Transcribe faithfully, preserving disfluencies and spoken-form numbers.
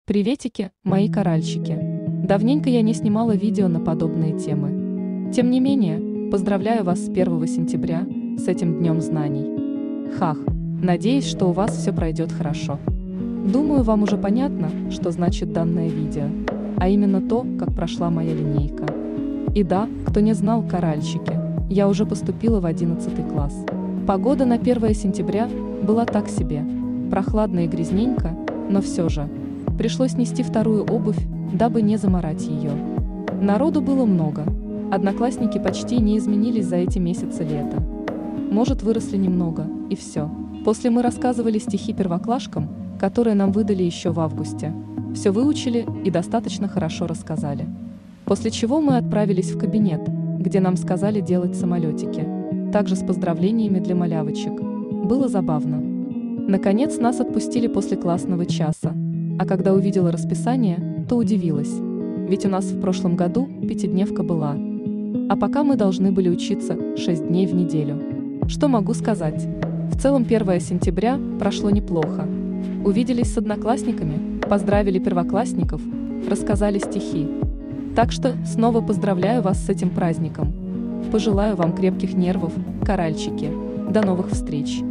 Приветики, мои коральчики. Давненько я не снимала видео на подобные темы. Тем не менее, поздравляю вас с первого сентября, с этим днем знаний. Хах, надеюсь, что у вас все пройдет хорошо. Думаю, вам уже понятно, что значит данное видео, а именно то, как прошла моя линейка. И да, кто не знал, коральчики, я уже поступила в одиннадцатый класс. Погода на первое сентября была так себе, прохладно и грязненько, но все же. Пришлось нести вторую обувь, дабы не замарать ее. Народу было много. Одноклассники почти не изменились за эти месяцы лета. Может, выросли немного, и все. После мы рассказывали стихи первоклашкам, которые нам выдали еще в августе. Все выучили и достаточно хорошо рассказали. После чего мы отправились в кабинет, где нам сказали делать самолетики. Также с поздравлениями для малявочек. Было забавно. Наконец нас отпустили после классного часа. А когда увидела расписание, то удивилась. Ведь у нас в прошлом году пятидневка была. А пока мы должны были учиться шесть дней в неделю. Что могу сказать? В целом первое сентября прошло неплохо. Увиделись с одноклассниками, поздравили первоклассников, рассказали стихи. Так что снова поздравляю вас с этим праздником. Пожелаю вам крепких нервов, коральчики. До новых встреч!